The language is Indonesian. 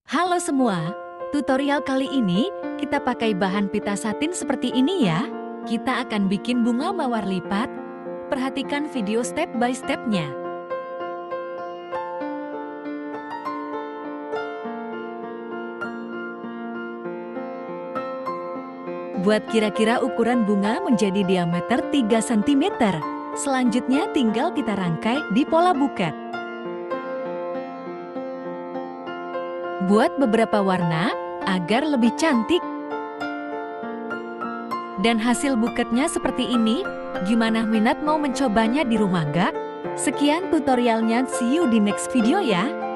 Halo semua, tutorial kali ini kita pakai bahan pita satin seperti ini ya. Kita akan bikin bunga mawar lipat. Perhatikan video step by step-nya. Buat kira-kira ukuran bunga menjadi diameter 3 cm. Selanjutnya tinggal kita rangkai di pola buket. Buat beberapa warna agar lebih cantik. Dan hasil buketnya seperti ini. Gimana, minat mau mencobanya di rumah gak? Sekian tutorialnya, see you di next video ya.